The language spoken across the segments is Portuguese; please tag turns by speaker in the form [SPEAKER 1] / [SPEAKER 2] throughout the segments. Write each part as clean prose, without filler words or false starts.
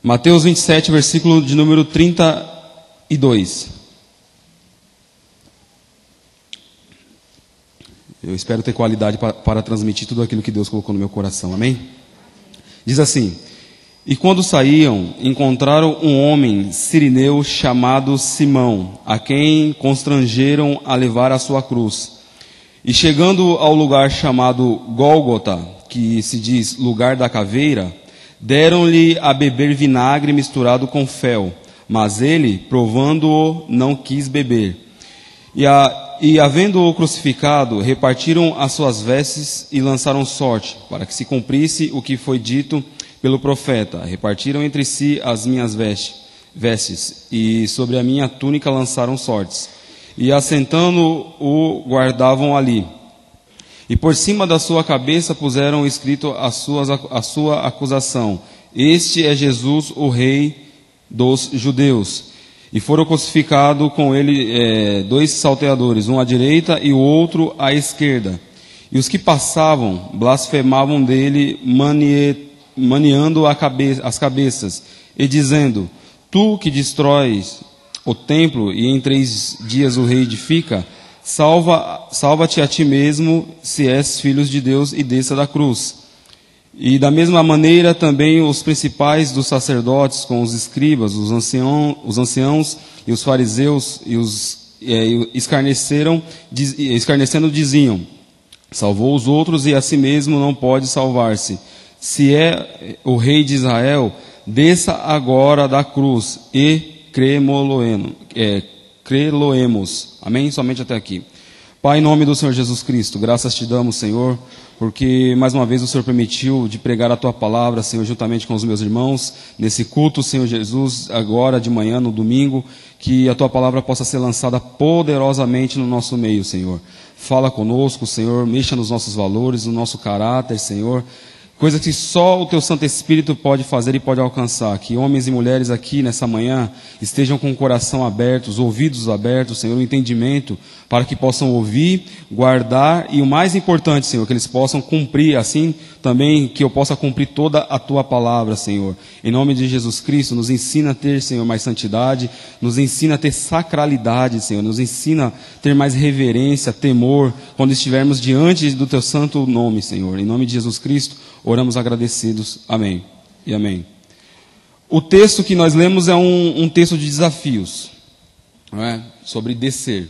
[SPEAKER 1] Mateus 27, versículo de número 32. Eu espero ter qualidade para transmitir tudo aquilo que Deus colocou no meu coração, amém? Diz assim: E quando saíam, encontraram um homem sirineu chamado Simão, a quem constrangeram a levar a sua cruz. E chegando ao lugar chamado Gólgota, que se diz lugar da caveira, deram-lhe a beber vinagre misturado com fel, mas ele, provando-o, não quis beber. E havendo-o crucificado, repartiram as suas vestes e lançaram sorte, para que se cumprisse o que foi dito pelo profeta: repartiram entre si as minhas vestes, e sobre a minha túnica lançaram sortes. E assentando-o, guardavam ali. E por cima da sua cabeça puseram escrito a sua acusação: Este é Jesus, o Rei dos Judeus. E foram crucificados com ele 2 salteadores, um à direita e o outro à esquerda. E os que passavam blasfemavam dele, maniando as cabeças, e dizendo: Tu que destróis o templo e em 3 dias o reedifica, salva-te a ti mesmo, se és filho de Deus, e desça da cruz. E da mesma maneira também os principais dos sacerdotes, com os escribas, os anciãos e os fariseus, escarnecendo diziam: Salvou os outros e a si mesmo não pode salvar-se. Se é o rei de Israel, desça agora da cruz e crê-lo-emos. Amém? Somente até aqui. Pai, em nome do Senhor Jesus Cristo, graças te damos, Senhor, porque mais uma vez o Senhor permitiu de pregar a Tua palavra, Senhor, juntamente com os meus irmãos, nesse culto, Senhor Jesus, agora de manhã, no domingo, que a Tua palavra possa ser lançada poderosamente no nosso meio, Senhor. Fala conosco, Senhor, mexa nos nossos valores, no nosso caráter, Senhor, coisa que só o Teu Santo Espírito pode fazer e pode alcançar. Que homens e mulheres aqui nessa manhã estejam com o coração aberto, os ouvidos abertos, Senhor, o entendimento, para que possam ouvir, guardar e o mais importante, Senhor, que eles possam cumprir, assim também que eu possa cumprir toda a Tua palavra, Senhor. Em nome de Jesus Cristo, nos ensina a ter, Senhor, mais santidade, nos ensina a ter sacralidade, Senhor, nos ensina a ter mais reverência, temor, quando estivermos diante do Teu santo nome, Senhor. Em nome de Jesus Cristo, oramos agradecidos. Amém e amém. O texto que nós lemos é um texto de desafios, não é? Sobre descer.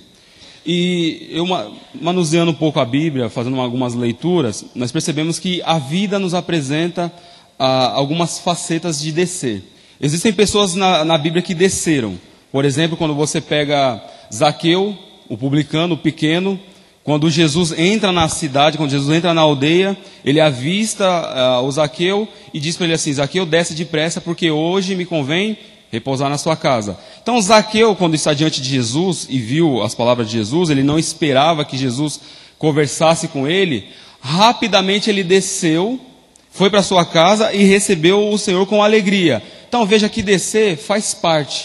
[SPEAKER 1] E eu, manuseando um pouco a Bíblia, fazendo algumas leituras, nós percebemos que a vida nos apresenta algumas facetas de descer. Existem pessoas na Bíblia que desceram. Por exemplo, quando você pega Zaqueu, o publicano, o pequeno, quando Jesus entra na cidade, quando Jesus entra na aldeia, ele avista o Zaqueu e diz para ele assim: Zaqueu, desce depressa, porque hoje me convém repousar na sua casa. Então Zaqueu, quando está diante de Jesus e viu as palavras de Jesus, ele não esperava que Jesus conversasse com ele. Rapidamente ele desceu, foi para sua casa e recebeu o Senhor com alegria. Então veja que descer faz parte.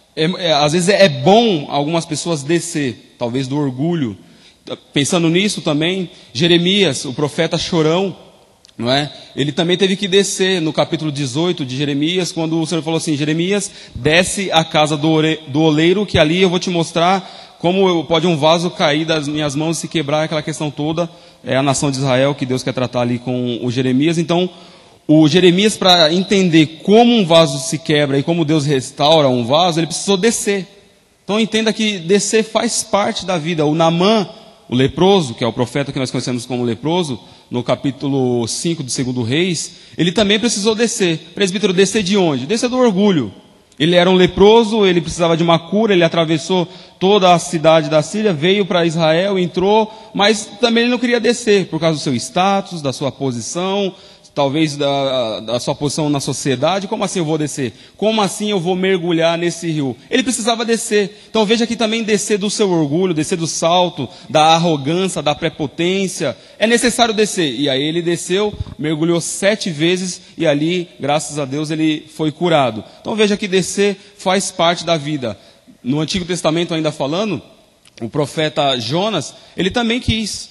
[SPEAKER 1] Às vezes é bom algumas pessoas descer, talvez do orgulho. Pensando nisso também, Jeremias, o profeta chorão, não é? Ele também teve que descer no capítulo 18 de Jeremias, quando o Senhor falou assim: Jeremias, desce à casa do oleiro, que ali eu vou te mostrar como pode um vaso cair das minhas mãos e se quebrar, aquela questão toda. É a nação de Israel que Deus quer tratar ali com o Jeremias. Então, o Jeremias, para entender como um vaso se quebra e como Deus restaura um vaso, ele precisou descer. Então entenda que descer faz parte da vida. O Naamã, o leproso, que é o profeta que nós conhecemos como leproso, no capítulo 5 do 2 Reis, ele também precisou descer. Presbítero, descer de onde? Descer do orgulho. Ele era um leproso, ele precisava de uma cura, ele atravessou toda a cidade da Síria, veio para Israel, entrou, mas também ele não queria descer, por causa do seu status, da sua posição, talvez da sua posição na sociedade. Como assim eu vou descer? Como assim eu vou mergulhar nesse rio? Ele precisava descer. Então veja que também descer do seu orgulho, descer do salto, da arrogância, da prepotência, é necessário descer. E aí ele desceu, mergulhou 7 vezes e ali, graças a Deus, ele foi curado. Então veja que descer faz parte da vida. No Antigo Testamento, ainda falando, o profeta Jonas, ele também quis.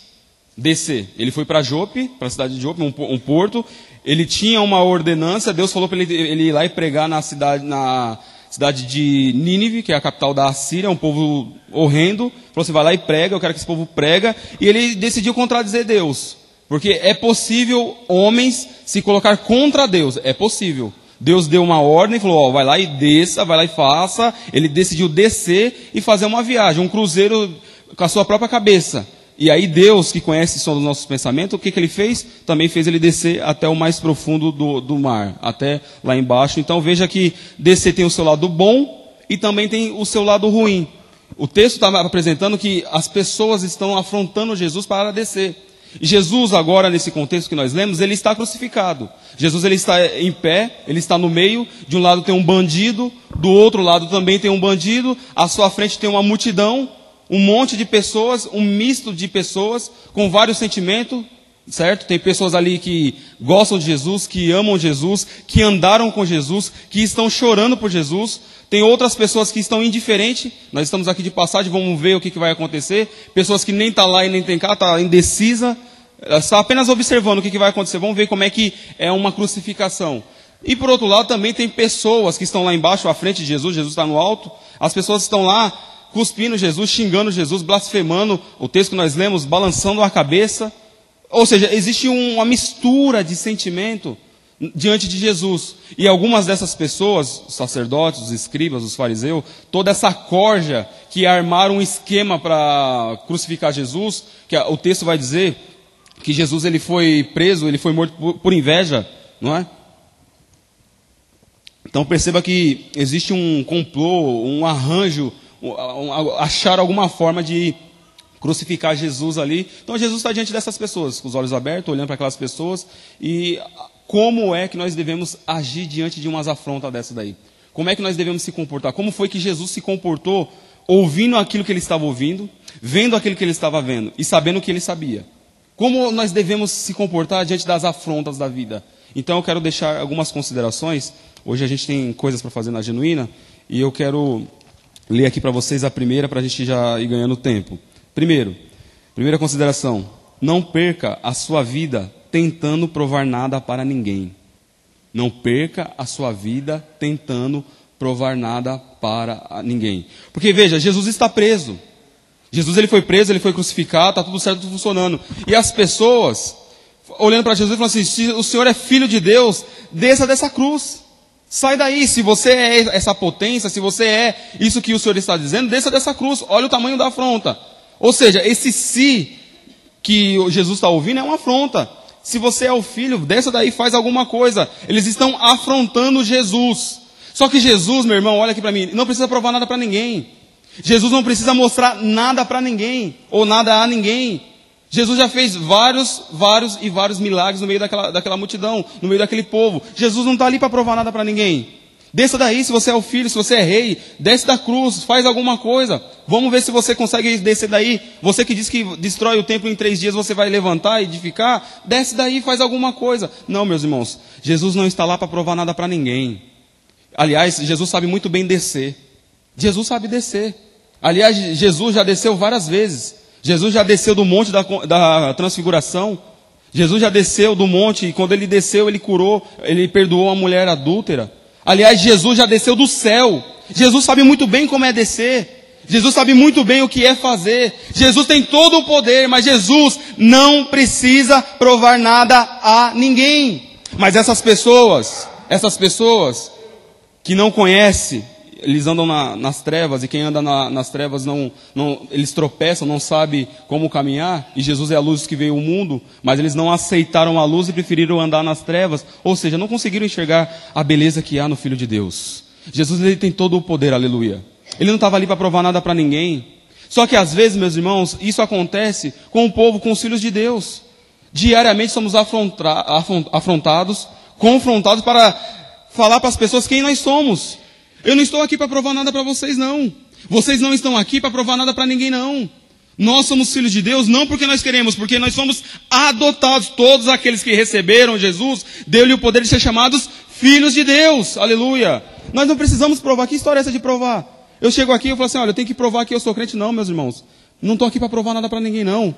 [SPEAKER 1] descer. Ele foi para Jope, para a cidade de Jope, um porto. Ele tinha uma ordenança, Deus falou para ele ir lá e pregar na cidade de Nínive, que é a capital da Assíria, um povo horrendo. Falou assim, vai lá e prega, eu quero que esse povo prega. E ele decidiu contradizer Deus. Porque é possível homens se colocar contra Deus. É possível. Deus deu uma ordem, falou, vai lá e desça, vai lá e faça. Ele decidiu descer e fazer uma viagem, um cruzeiro com a sua própria cabeça. E aí Deus, que conhece o som dos nossos pensamentos, o que ele fez? Também fez ele descer até o mais profundo do mar, até lá embaixo. Então veja que descer tem o seu lado bom e também tem o seu lado ruim. O texto está apresentando que as pessoas estão afrontando Jesus para descer. E Jesus agora, nesse contexto que nós lemos, ele está crucificado. Jesus ele está em pé, ele está no meio. De um lado tem um bandido, do outro lado também tem um bandido. À sua frente tem uma multidão. Um monte de pessoas, um misto de pessoas com vários sentimentos, certo? Tem pessoas ali que gostam de Jesus, que amam Jesus, que andaram com Jesus, que estão chorando por Jesus. Tem outras pessoas que estão indiferentes. Nós estamos aqui de passagem, vamos ver o que vai acontecer. Pessoas que nem estão lá e nem tem cá, está indecisa. Está apenas observando o que vai acontecer. Vamos ver como é que é uma crucificação. E por outro lado também tem pessoas que estão lá embaixo, à frente de Jesus. Jesus está no alto. As pessoas estão lá cuspindo Jesus, xingando Jesus, blasfemando, o texto que nós lemos, balançando a cabeça. Ou seja, existe uma mistura de sentimento diante de Jesus. E algumas dessas pessoas, os sacerdotes, os escribas, os fariseus, toda essa corja que armaram um esquema para crucificar Jesus, que o texto vai dizer que Jesus ele foi preso, ele foi morto por inveja, não é? Então perceba que existe um complô, um arranjo, achar alguma forma de crucificar Jesus ali. Então Jesus está diante dessas pessoas, com os olhos abertos, olhando para aquelas pessoas. E como é que nós devemos agir diante de umas afrontas dessa daí? Como é que nós devemos se comportar? Como foi que Jesus se comportou ouvindo aquilo que ele estava ouvindo, vendo aquilo que ele estava vendo e sabendo o que ele sabia? Como nós devemos se comportar diante das afrontas da vida? Então eu quero deixar algumas considerações. Hoje a gente tem coisas para fazer na Genuína e eu quero ler aqui para vocês a primeira, para a gente já ir ganhando tempo. Primeira consideração. Não perca a sua vida tentando provar nada para ninguém. Não perca a sua vida tentando provar nada para ninguém. Porque veja, Jesus está preso. Jesus ele foi preso, ele foi crucificado, está tudo certo, tudo funcionando. E as pessoas, olhando para Jesus, falam assim, se o Senhor é filho de Deus, desça dessa cruz. Sai daí, se você é essa potência, se você é isso que o Senhor está dizendo, desça dessa cruz, olha o tamanho da afronta. Ou seja, esse si que Jesus está ouvindo é uma afronta. Se você é o filho, desça daí, faz alguma coisa. Eles estão afrontando Jesus. Só que Jesus, meu irmão, olha aqui para mim, não precisa provar nada para ninguém. Jesus não precisa mostrar nada para ninguém, ou nada a ninguém. Jesus já fez vários milagres no meio daquela multidão, no meio daquele povo. Jesus não está ali para provar nada para ninguém. Desça daí, se você é o filho, se você é rei, desce da cruz, faz alguma coisa. Vamos ver se você consegue descer daí. Você que diz que destrói o templo em 3 dias, você vai levantar e edificar? Desce daí, faz alguma coisa. Não, meus irmãos, Jesus não está lá para provar nada para ninguém. Aliás, Jesus sabe muito bem descer. Jesus sabe descer. Aliás, Jesus já desceu várias vezes. Jesus já desceu do monte da transfiguração. Jesus já desceu do monte e quando ele desceu, ele curou, ele perdoou a mulher adúltera. Aliás, Jesus já desceu do céu. Jesus sabe muito bem como é descer. Jesus sabe muito bem o que é fazer. Jesus tem todo o poder, mas Jesus não precisa provar nada a ninguém. Mas essas pessoas que não conhecem, eles andam nas trevas, e quem anda nas trevas, eles tropeçam, não sabe como caminhar, e Jesus é a luz que veio ao mundo, mas eles não aceitaram a luz e preferiram andar nas trevas, ou seja, não conseguiram enxergar a beleza que há no Filho de Deus. Jesus ele tem todo o poder, aleluia. Ele não estava ali para provar nada para ninguém. Só que às vezes, meus irmãos, isso acontece com o povo, com os filhos de Deus. Diariamente somos afrontados, confrontados para falar para as pessoas quem nós somos. Eu não estou aqui para provar nada para vocês, não. Vocês não estão aqui para provar nada para ninguém, não. Nós somos filhos de Deus, não porque nós queremos, porque nós somos adotados. Todos aqueles que receberam Jesus, deu-lhe o poder de ser chamados filhos de Deus. Aleluia. Nós não precisamos provar. Que história é essa de provar? Eu chego aqui e falo assim, olha, eu tenho que provar que eu sou crente. Não, meus irmãos. Não estou aqui para provar nada para ninguém, não.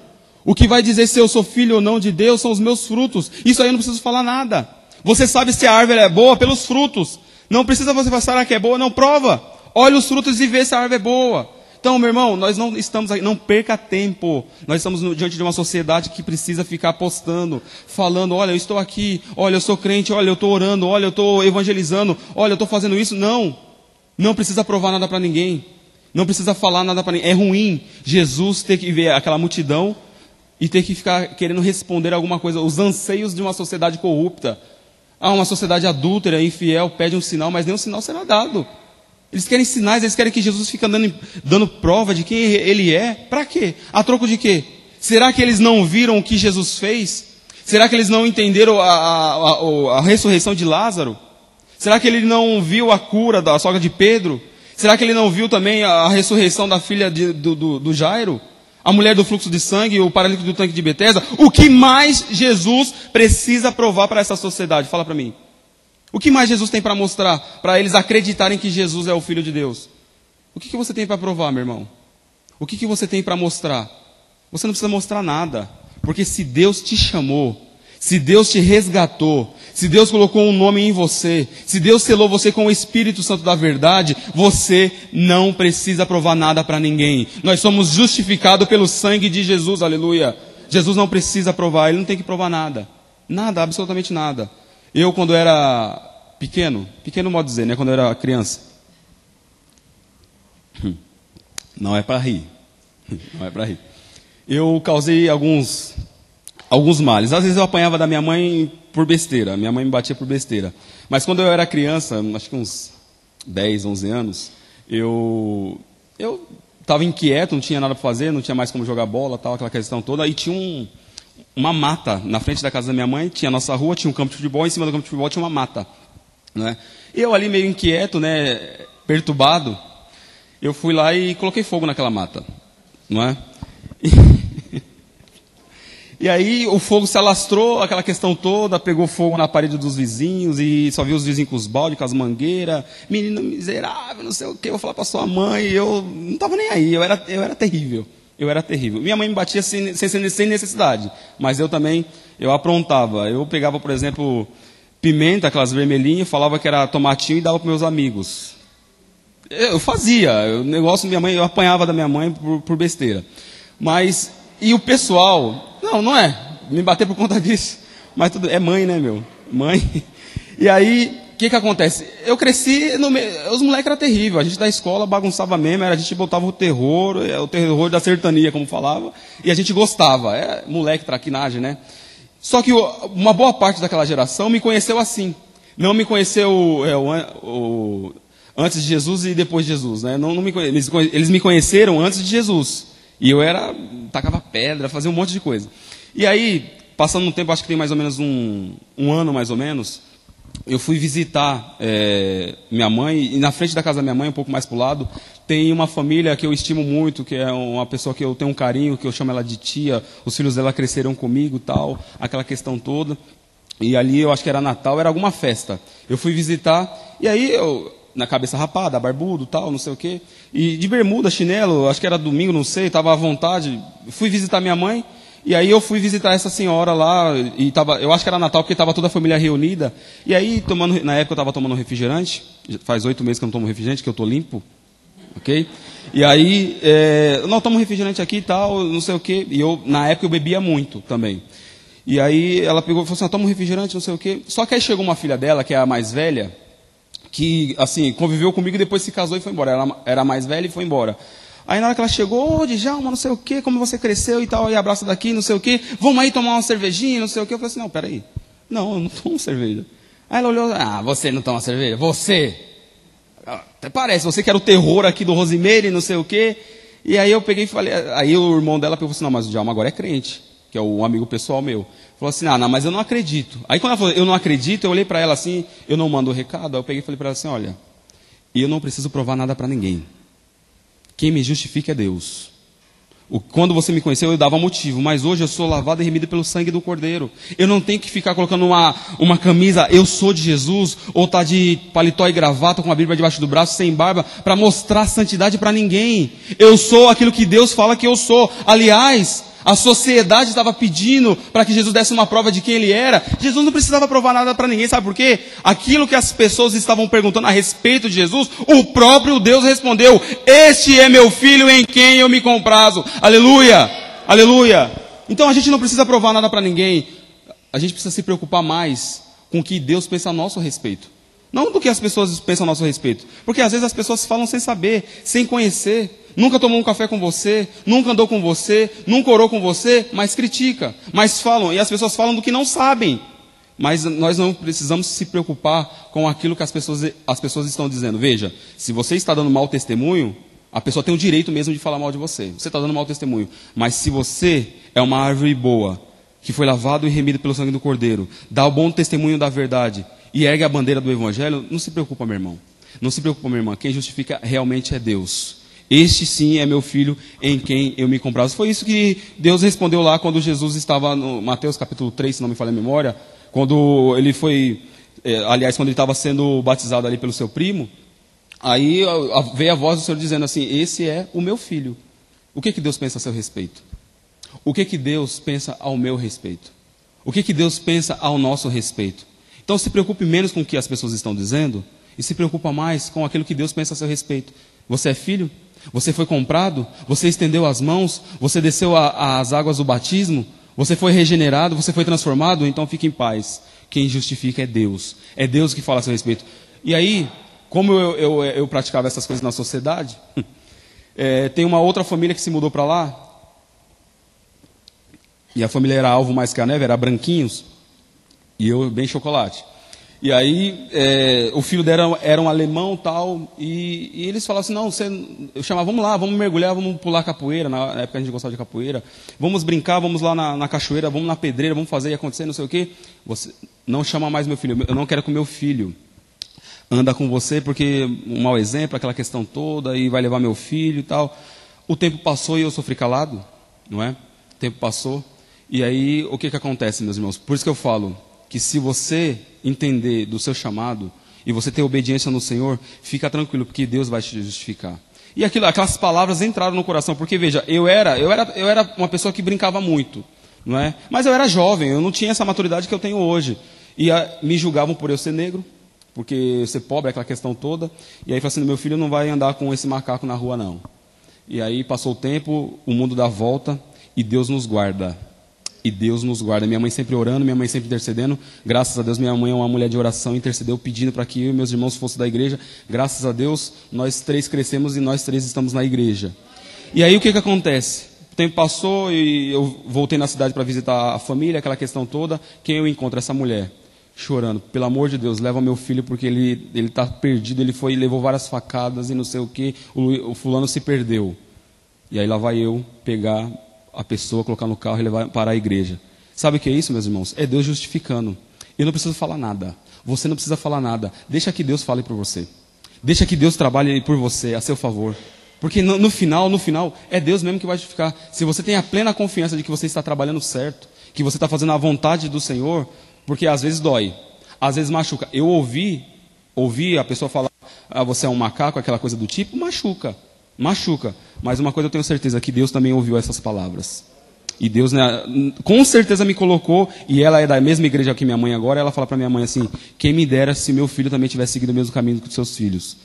[SPEAKER 1] O que vai dizer se eu sou filho ou não de Deus são os meus frutos. Isso aí eu não preciso falar nada. Você sabe se a árvore é boa pelos frutos. Não precisa você falar que é boa, não, prova. Olha os frutos e vê se a árvore é boa. Então, meu irmão, nós não estamos aqui, não perca tempo. Nós estamos diante de uma sociedade que precisa ficar postando, falando, olha, eu estou aqui, olha, eu sou crente, olha, eu estou orando, olha, eu estou evangelizando, olha, eu estou fazendo isso. Não precisa provar nada para ninguém. Não precisa falar nada para ninguém. É ruim Jesus ter que ver aquela multidão e ter que ficar querendo responder alguma coisa. Os anseios de uma sociedade corrupta. Uma sociedade adúltera, infiel, pede um sinal, mas nenhum sinal será dado. Eles querem sinais, eles querem que Jesus fique dando prova de quem ele é. Para quê? A troco de quê? Será que eles não viram o que Jesus fez? Será que eles não entenderam a ressurreição de Lázaro? Será que ele não viu a cura da sogra de Pedro? Será que ele não viu também a ressurreição da filha do Jairo? A mulher do fluxo de sangue, o paralítico do tanque de Betesda? O que mais Jesus precisa provar para essa sociedade? Fala para mim. O que mais Jesus tem para mostrar? Para eles acreditarem que Jesus é o Filho de Deus. O que você tem para provar, meu irmão? O que você tem para mostrar? Você não precisa mostrar nada. Porque se Deus te chamou, se Deus te resgatou, se Deus colocou um nome em você, se Deus selou você com o Espírito Santo da verdade, você não precisa provar nada para ninguém. Nós somos justificados pelo sangue de Jesus, aleluia. Jesus não precisa provar, ele não tem que provar nada. Nada, absolutamente nada. Eu, quando era pequeno modo de dizer, né? Quando eu era criança. Não é para rir. Não é para rir. Eu causei alguns males. Às vezes eu apanhava da minha mãe por besteira. Minha mãe me batia por besteira. Mas quando eu era criança, acho que uns 10, 11 anos, eu estava inquieto, não tinha nada para fazer, não tinha mais como jogar bola, tal, aquela questão toda. E tinha uma mata na frente da casa da minha mãe, tinha a nossa rua, tinha um campo de futebol, em cima do campo de futebol tinha uma mata. Né? Eu ali meio inquieto, né, perturbado, eu fui lá e coloquei fogo naquela mata. Não é? E aí o fogo se alastrou, aquela questão toda, pegou fogo na parede dos vizinhos, e só vi os vizinhos com os baldes, com as mangueiras, menino miserável, não sei o que, eu vou falar para sua mãe, eu não estava nem aí, eu era terrível. Eu era terrível. Minha mãe me batia sem necessidade, mas eu também, eu aprontava. Eu pegava, por exemplo, pimenta, aquelas vermelhinhas, falava que era tomatinho e dava para meus amigos. Eu fazia, o negócio, minha mãe, eu apanhava da minha mãe por besteira. Mas, e o pessoal, não é, me bater por conta disso, mas tudo, é mãe, né, meu? Mãe. E aí, o que acontece? Eu cresci, os moleques eram terríveis, a gente da escola bagunçava mesmo, a gente botava o terror da sertania, como falava, e a gente gostava, moleque, traquinagem, né? Só que uma boa parte daquela geração me conheceu assim, não me conheceu antes de Jesus e depois de Jesus, né? Eles me conheceram antes de Jesus, e eu tacava pedra, fazia um monte de coisa. E aí, passando um tempo, acho que tem mais ou menos um ano mais ou menos, eu fui visitar minha mãe, e na frente da casa da minha mãe, um pouco mais para o lado, tem uma família que eu estimo muito, que é uma pessoa que eu tenho um carinho, que eu chamo ela de tia, os filhos dela cresceram comigo, tal, aquela questão toda. E ali, eu acho que era Natal, era alguma festa. Eu fui visitar, e aí eu, na cabeça rapada, barbudo, tal, não sei o quê, e de bermuda, chinelo, acho que era domingo, não sei, estava à vontade, fui visitar minha mãe. E aí eu fui visitar essa senhora lá, e eu acho que era Natal, porque estava toda a família reunida. E aí, na época eu estava tomando refrigerante, faz 8 meses que eu não tomo refrigerante, que eu estou limpo, ok? E aí, não, tomo refrigerante aqui e tal, não sei o quê. E na época eu bebia muito também. E aí ela pegou e falou assim, toma um refrigerante, não sei o quê. Só que aí chegou uma filha dela, que é a mais velha, que, assim, conviveu comigo e depois se casou e foi embora. Ela era a mais velha e foi embora. Aí na hora que ela chegou, Djalma, não sei o que, como você cresceu e tal, e abraça daqui, não sei o que, vamos aí tomar uma cervejinha, não sei o que. Eu falei assim, não, peraí, não, eu não tomo cerveja. Aí ela olhou, você não toma cerveja? Você? Até parece, você que era o terror aqui do Rosimeire, não sei o que. E aí eu peguei e falei, aí o irmão dela pegou assim, não, mas o Djalma agora é crente, que é um amigo pessoal meu. Falou assim, não, mas eu não acredito. Aí quando ela falou, eu não acredito, eu olhei para ela assim, eu não mando o recado, aí eu peguei e falei para ela assim, olha, eu não preciso provar nada para ninguém. Quem me justifica é Deus. Quando você me conheceu, eu dava motivo, mas hoje eu sou lavado e remido pelo sangue do Cordeiro. Eu não tenho que ficar colocando uma camisa, eu sou de Jesus, ou tá de paletó e gravata com a Bíblia debaixo do braço, sem barba, para mostrar santidade para ninguém. Eu sou aquilo que Deus fala que eu sou. Aliás, A sociedade estava pedindo para que Jesus desse uma prova de quem ele era. Jesus não precisava provar nada para ninguém, sabe por quê? Aquilo que as pessoas estavam perguntando a respeito de Jesus, o próprio Deus respondeu: este é meu filho em quem eu me comprazo. Aleluia, aleluia. Então a gente não precisa provar nada para ninguém. A gente precisa se preocupar mais com o que Deus pensa a nosso respeito. Não do que as pessoas pensam a nosso respeito. Porque às vezes as pessoas falam sem saber, sem conhecer. Nunca tomou um café com você, nunca andou com você, nunca orou com você, mas critica. Mas falam, e as pessoas falam do que não sabem. Mas nós não precisamos se preocupar com aquilo que as pessoas estão dizendo. Veja, se você está dando mau testemunho, a pessoa tem o direito mesmo de falar mal de você. Você está dando mau testemunho. Mas se você é uma árvore boa, que foi lavado e remido pelo sangue do Cordeiro, dá o bom testemunho da verdade e ergue a bandeira do Evangelho, não se preocupa, meu irmão. Não se preocupa, minha irmã. Quem justifica realmente é Deus. Este sim é meu filho em quem eu me comprazo. Foi isso que Deus respondeu lá quando Jesus estava no Mateus capítulo 3, se não me falha a memória, quando ele foi, quando ele estava sendo batizado ali pelo seu primo, aí veio a voz do Senhor dizendo assim: esse é o meu filho. O que Deus pensa a seu respeito? O que Deus pensa ao meu respeito? O que Deus pensa ao nosso respeito? Então se preocupe menos com o que as pessoas estão dizendo e se preocupa mais com aquilo que Deus pensa a seu respeito. Você é filho? Você foi comprado? Você estendeu as mãos? Você desceu as águas do batismo? Você foi regenerado? Você foi transformado? Então fique em paz. Quem justifica é Deus. É Deus que fala a seu respeito. E aí, como eu praticava essas coisas na sociedade, tem uma outra família que se mudou para lá. E a família era alvo mais que a neve, era branquinhos. E eu bem chocolate. E aí, o filho dela era um alemão tal, e eles falavam assim: não, eu chamava, vamos lá, vamos mergulhar, vamos pular capoeira, na época a gente gostava de capoeira, vamos brincar, vamos lá na cachoeira, vamos na pedreira, vamos fazer e acontecer, não sei o quê. Você não chama mais meu filho, eu não quero que o meu filho anda com você, porque um mau exemplo, aquela questão toda, e vai levar meu filho e tal. O tempo passou e eu sofri calado, não é? O tempo passou, e aí o que acontece, meus irmãos? Por isso que eu falo que se você entender do seu chamado e você ter obediência no Senhor, fica tranquilo, porque Deus vai te justificar. E aquelas palavras entraram no coração, porque veja, eu era uma pessoa que brincava muito, não é? Mas eu era jovem, eu não tinha essa maturidade que eu tenho hoje. E me julgavam por eu ser negro, porque eu ser pobre, aquela questão toda. E aí falaram assim: meu filho não vai andar com esse macaco na rua não. E aí passou o tempo, o mundo dá volta e Deus nos guarda. E Deus nos guarda. Minha mãe sempre orando, minha mãe sempre intercedendo. Graças a Deus, minha mãe é uma mulher de oração, intercedeu pedindo para que eu e meus irmãos fossem da igreja. Graças a Deus, nós três crescemos e nós três estamos na igreja. E aí o que acontece? O tempo passou e eu voltei na cidade para visitar a família, aquela questão toda. Quem eu encontro? Essa mulher, chorando: pelo amor de Deus, leva meu filho porque ele está perdido, levou várias facadas e não sei o que, o fulano se perdeu. E aí lá vai eu pegar a pessoa, colocar no carro e levar para a igreja. Sabe o que é isso, meus irmãos? É Deus justificando. Eu não preciso falar nada. Você não precisa falar nada. Deixa que Deus fale por você. Deixa que Deus trabalhe por você, a seu favor. Porque no final, é Deus mesmo que vai justificar. Se você tem a plena confiança de que você está trabalhando certo, que você está fazendo a vontade do Senhor, porque às vezes dói, às vezes machuca. Eu ouvi a pessoa falar: você é um macaco, aquela coisa do tipo, machuca. Mas uma coisa eu tenho certeza, que Deus também ouviu essas palavras. E Deus, né, com certeza me colocou, e ela é da mesma igreja que minha mãe agora, ela fala para minha mãe assim: quem me dera se meu filho também tivesse seguido o mesmo caminho que os seus filhos.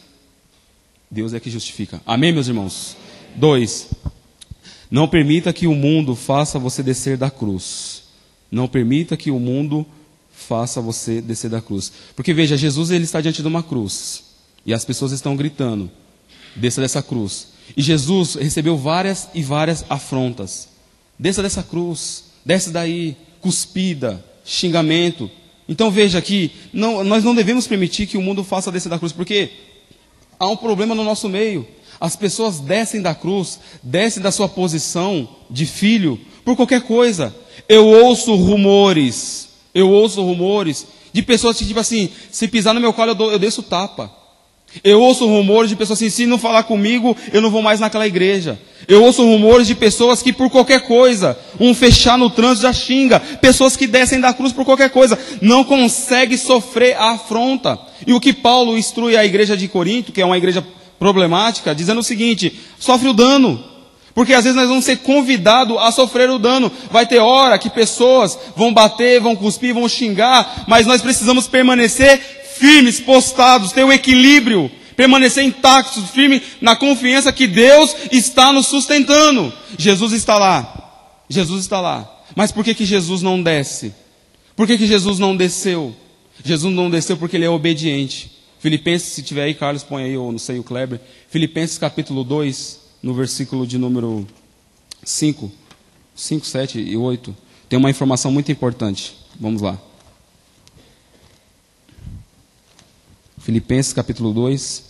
[SPEAKER 1] Deus é que justifica. Amém, meus irmãos? 2. Não permita que o mundo faça você descer da cruz. Não permita que o mundo faça você descer da cruz. Porque veja, Jesus ele está diante de uma cruz, e as pessoas estão gritando: desça dessa cruz. E Jesus recebeu várias e várias afrontas. Desça dessa cruz, desce daí, cuspida, xingamento. Então veja que nós não devemos permitir que o mundo faça descer da cruz, porque há um problema no nosso meio. As pessoas descem da cruz, descem da sua posição de filho, por qualquer coisa. Eu ouço rumores de pessoas que, tipo assim, se pisar no meu colo eu desço tapa. Eu ouço rumores de pessoas assim: se não falar comigo, eu não vou mais naquela igreja. Eu ouço rumores de pessoas que por qualquer coisa, fechar no trânsito já xinga. Pessoas que descem da cruz por qualquer coisa, não conseguem sofrer a afronta. E o que Paulo instrui a igreja de Corinto, que é uma igreja problemática, dizendo o seguinte: sofre o dano. Porque às vezes nós vamos ser convidados a sofrer o dano. Vai ter hora que pessoas vão bater, vão cuspir, vão xingar, mas nós precisamos permanecer firmes, postados, ter o equilíbrio, permanecer intactos, firmes na confiança que Deus está nos sustentando. Jesus está lá. Jesus está lá. Mas por que Jesus não desce? Por que Jesus não desceu? Jesus não desceu porque ele é obediente. Filipenses, se tiver aí, Carlos, põe aí, ou não sei, o Kleber. Filipenses capítulo 2, no versículo de número 5, 7 e 8. Tem uma informação muito importante. Vamos lá. Filipenses capítulo 2.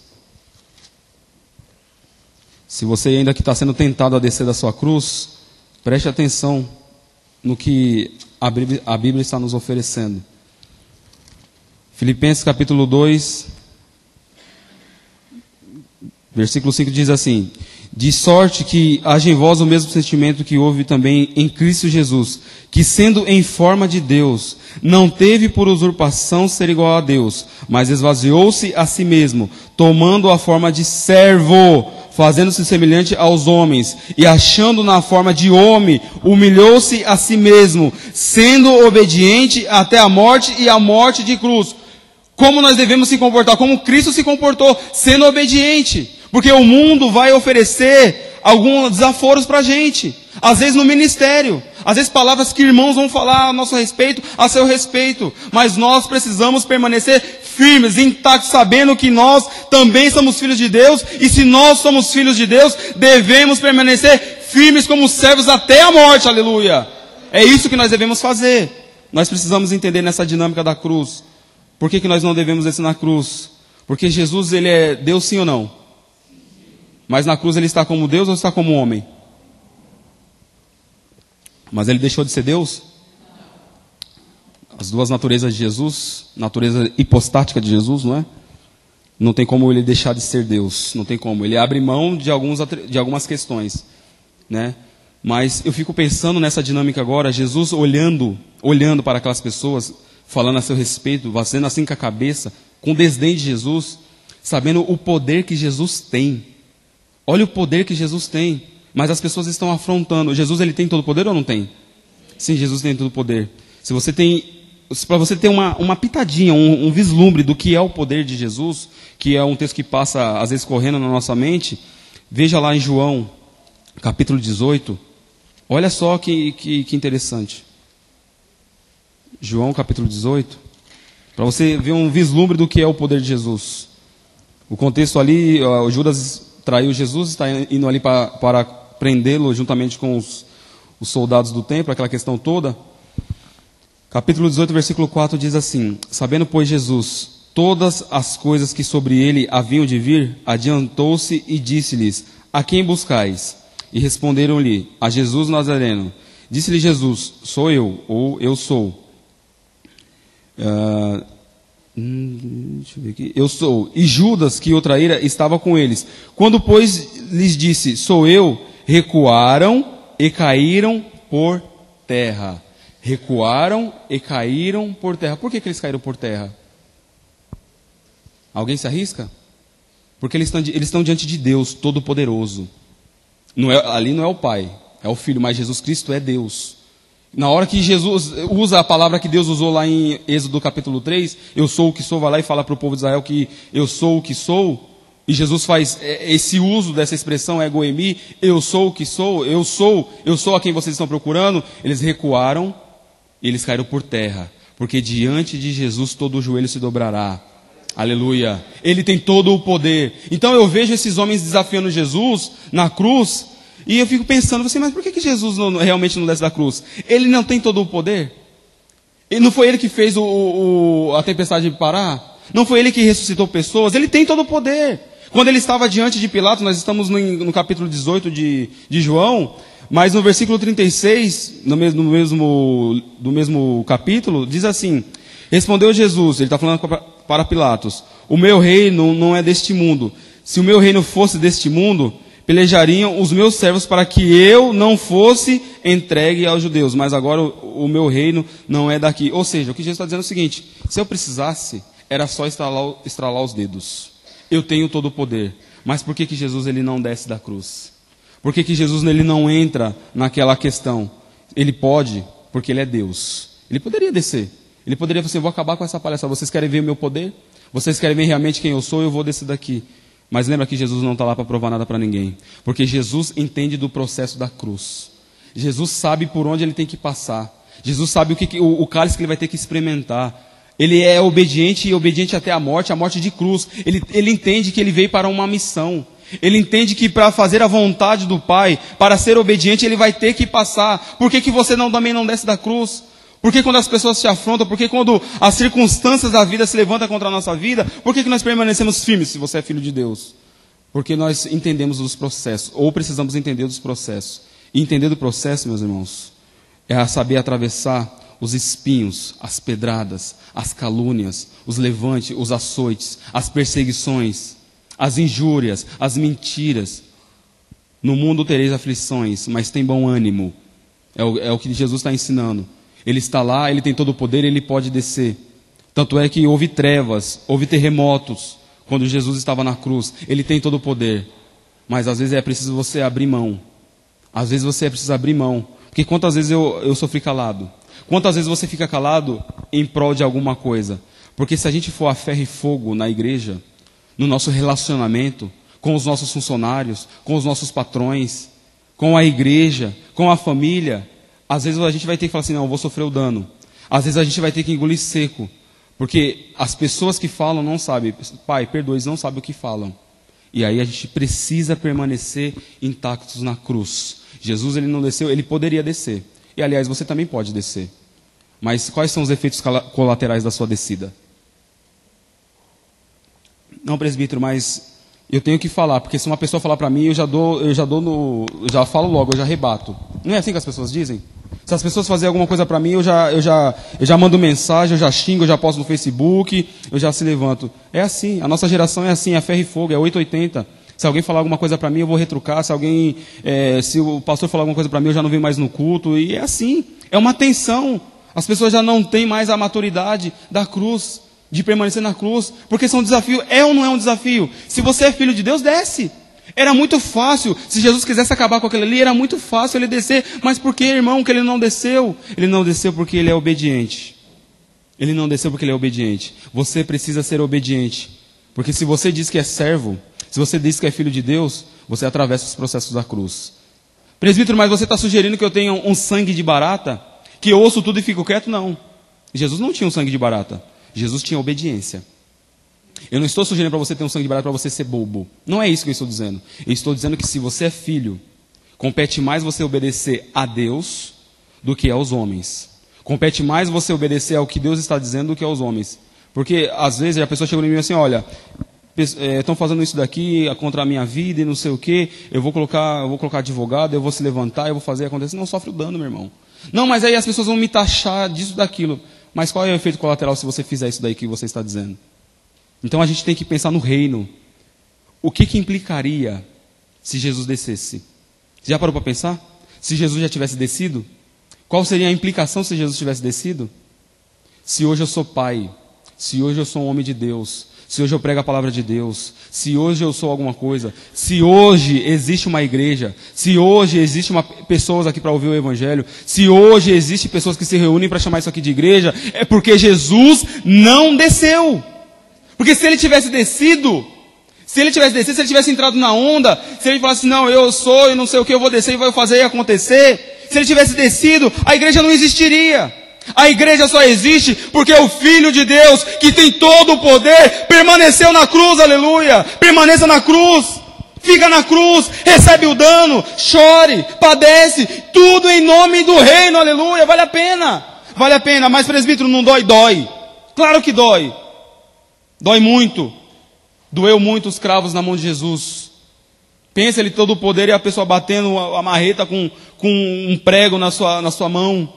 [SPEAKER 1] Se você ainda que está sendo tentado a descer da sua cruz, preste atenção no que a Bíblia está nos oferecendo. Filipenses capítulo 2, versículo 5 diz assim: de sorte que haja em vós o mesmo sentimento que houve também em Cristo Jesus, que sendo em forma de Deus, não teve por usurpação ser igual a Deus, mas esvaziou-se a si mesmo, tomando a forma de servo, fazendo-se semelhante aos homens, e achando na forma de homem, humilhou-se a si mesmo, sendo obediente até a morte e a morte de cruz. Como nós devemos se comportar? Como Cristo se comportou, sendo obediente. Porque o mundo vai oferecer alguns desaforos para a gente. Às vezes no ministério. Às vezes palavras que irmãos vão falar a nosso respeito, a seu respeito. Mas nós precisamos permanecer firmes, intactos, sabendo que nós também somos filhos de Deus. E se nós somos filhos de Deus, devemos permanecer firmes como servos até a morte. Aleluia! É isso que nós devemos fazer. Nós precisamos entender nessa dinâmica da cruz. Por que nós não devemos descer na cruz? Porque Jesus, ele é Deus sim ou não? Mas na cruz ele está como Deus ou está como homem? Mas ele deixou de ser Deus? As duas naturezas de Jesus, natureza hipostática de Jesus, não é? Não tem como ele deixar de ser Deus, não tem como. Ele abre mão de algumas questões, né? Mas eu fico pensando nessa dinâmica agora, Jesus olhando para aquelas pessoas, falando a seu respeito, fazendo assim com a cabeça, com desdém de Jesus, sabendo o poder que Jesus tem. Olha o poder que Jesus tem, mas as pessoas estão afrontando. Jesus, ele tem todo o poder ou não tem? Sim, Jesus tem todo o poder. Para você ter uma pitadinha, um vislumbre do que é o poder de Jesus, que é um texto que passa às vezes correndo na nossa mente, veja lá em João, capítulo 18, olha só que interessante. João capítulo 18, para você ver um vislumbre do que é o poder de Jesus. O contexto ali, o Judas traiu Jesus, está indo ali para prendê-lo juntamente com os soldados do templo, aquela questão toda. Capítulo 18, versículo 4 diz assim: sabendo, pois, Jesus todas as coisas que sobre ele haviam de vir, adiantou-se e disse-lhes: a quem buscais? E responderam-lhe: a Jesus Nazareno. Disse-lhe Jesus: sou eu, ou eu sou. Deixa eu ver aqui. Eu sou. E Judas, que o traíra, estava com eles. Quando, pois, lhes disse: sou eu, recuaram e caíram por terra. Recuaram e caíram por terra. Por que eles caíram por terra? Alguém se arrisca? Porque eles estão diante de Deus Todo-Poderoso. Ali não é o Pai, é o Filho, mas Jesus Cristo é Deus. Na hora que Jesus usa a palavra que Deus usou lá em Êxodo capítulo 3, eu sou o que sou, vai lá e fala para o povo de Israel que eu sou o que sou, e Jesus faz esse uso dessa expressão, ego-emi, eu sou o que sou, eu sou a quem vocês estão procurando. Eles recuaram e eles caíram por terra, porque diante de Jesus todo o joelho se dobrará. Aleluia. Ele tem todo o poder. Então eu vejo esses homens desafiando Jesus na cruz, e eu fico pensando, mas por que Jesus realmente não desce da cruz? Ele não tem todo o poder? E não foi ele que fez a tempestade parar? Não foi ele que ressuscitou pessoas? Ele tem todo o poder. Quando ele estava diante de Pilatos, nós estamos no capítulo 18 de João, mas no versículo 36, do mesmo capítulo, diz assim: respondeu Jesus, ele está falando para Pilatos: o meu reino não é deste mundo. Se o meu reino fosse deste mundo, pelejariam os meus servos para que eu não fosse entregue aos judeus. Mas agora o meu reino não é daqui. Ou seja, o que Jesus está dizendo é o seguinte: se eu precisasse, era só estralar os dedos. Eu tenho todo o poder. Mas por que Jesus ele não desce da cruz? Por que Jesus ele não entra naquela questão? Ele pode, porque ele é Deus. Ele poderia descer. Ele poderia falar assim, eu vou acabar com essa palhaçada. Vocês querem ver o meu poder? Vocês querem ver realmente quem eu sou? Eu vou descer daqui. Mas lembra que Jesus não está lá para provar nada para ninguém. Porque Jesus entende do processo da cruz. Jesus sabe por onde ele tem que passar. Jesus sabe o cálice que ele vai ter que experimentar. Ele é obediente e obediente até a morte de cruz. Ele entende que ele veio para uma missão. Ele entende que para fazer a vontade do Pai, para ser obediente, ele vai ter que passar. Por que você também não desce da cruz? Por que quando as pessoas te afrontam? Por que quando as circunstâncias da vida se levantam contra a nossa vida? Por que nós permanecemos firmes se você é filho de Deus? Porque nós entendemos dos processos, ou precisamos entender dos processos. E entender do processo, meus irmãos, é saber atravessar os espinhos, as pedradas, as calúnias, os levantes, os açoites, as perseguições, as injúrias, as mentiras. No mundo tereis aflições, mas tem bom ânimo. É o que Jesus está ensinando. Ele está lá, ele tem todo o poder, ele pode descer. Tanto é que houve trevas, houve terremotos, quando Jesus estava na cruz. Ele tem todo o poder. Mas às vezes é preciso você abrir mão. Às vezes você precisa abrir mão. Porque quantas vezes eu sofri calado? Quantas vezes você fica calado em prol de alguma coisa? Porque se a gente for a ferro e fogo na igreja, no nosso relacionamento, com os nossos funcionários, com os nossos patrões, com a igreja, com a família, às vezes a gente vai ter que falar assim, não, eu vou sofrer o dano. Às vezes a gente vai ter que engolir seco. Porque as pessoas que falam não sabem. Pai, perdoe, eles não sabem o que falam. E aí a gente precisa permanecer intactos na cruz. Jesus ele não desceu, ele poderia descer. E aliás, você também pode descer. Mas quais são os efeitos colaterais da sua descida? Não, presbítero, mas eu tenho que falar, porque se uma pessoa falar para mim, eu já falo logo, eu já rebato. Não é assim que as pessoas dizem? Se as pessoas fazerem alguma coisa para mim, eu já mando mensagem, eu já xingo, eu já posto no Facebook, eu já se levanto. É assim, a nossa geração é assim, é ferro e fogo, é 880. Se alguém falar alguma coisa para mim, eu vou retrucar. Se o pastor falar alguma coisa para mim, eu já não venho mais no culto. E é assim, é uma tensão. As pessoas já não têm mais a maturidade da cruz, de permanecer na cruz, porque são desafios. É ou não é um desafio? Se você é filho de Deus, desce. Era muito fácil, se Jesus quisesse acabar com aquilo ali, era muito fácil ele descer. Mas por que, irmão, que ele não desceu? Ele não desceu porque ele é obediente. Ele não desceu porque ele é obediente. Você precisa ser obediente. Porque se você diz que é servo, se você diz que é filho de Deus, você atravessa os processos da cruz. Presbítero, mas você está sugerindo que eu tenha um sangue de barata? Que eu ouço tudo e fico quieto? Não. Jesus não tinha um sangue de barata. Jesus tinha obediência. Eu não estou sugerindo para você ter um sangue de barata para você ser bobo. Não é isso que eu estou dizendo. Eu estou dizendo que se você é filho, compete mais você obedecer a Deus do que aos homens. Compete mais você obedecer ao que Deus está dizendo do que aos homens. Porque às vezes a pessoa chega em mim assim, olha, estão fazendo isso daqui contra a minha vida e não sei o quê, eu vou colocar advogado, eu vou se levantar, eu vou fazer acontecer. Não sofre o dano, meu irmão. Não, mas aí as pessoas vão me taxar disso, daquilo. Mas qual é o efeito colateral se você fizer isso daí que você está dizendo? Então a gente tem que pensar no reino. O que implicaria se Jesus descesse? Você já parou para pensar? Se Jesus já tivesse descido? Qual seria a implicação se Jesus tivesse descido? Se hoje eu sou pai, se hoje eu sou um homem de Deus, se hoje eu prego a palavra de Deus, se hoje eu sou alguma coisa, se hoje existe uma igreja, se hoje existe pessoas aqui para ouvir o evangelho, se hoje existe pessoas que se reúnem para chamar isso aqui de igreja, é porque Jesus não desceu. Porque se ele tivesse descido, se ele tivesse entrado na onda, se ele falasse, não, eu sou, eu não sei o que, eu vou descer e vou fazer acontecer, se ele tivesse descido, a igreja não existiria. A igreja só existe porque o Filho de Deus, que tem todo o poder, permaneceu na cruz, aleluia. Permaneça na cruz, fica na cruz, recebe o dano, chore, padece, tudo em nome do reino, aleluia. Vale a pena, mas presbítero, não dói? Dói, claro que dói. Dói muito. Doeu muito os cravos na mão de Jesus. Pensa ele todo o poder e a pessoa batendo a marreta com um prego na sua mão.